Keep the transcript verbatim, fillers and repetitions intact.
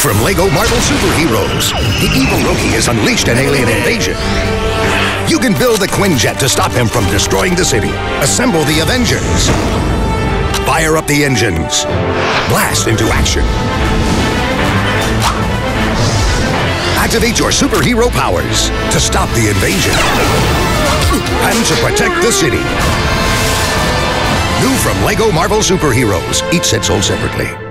from LEGO Marvel Superheroes, the evil Loki has unleashed an alien invasion. You can build the Quinjet to stop him from destroying the city. Assemble the Avengers. Fire up the engines. Blast into action. Activate your superhero powers to stop the invasion and to protect the city. New from LEGO Marvel Superheroes. Each set sold separately.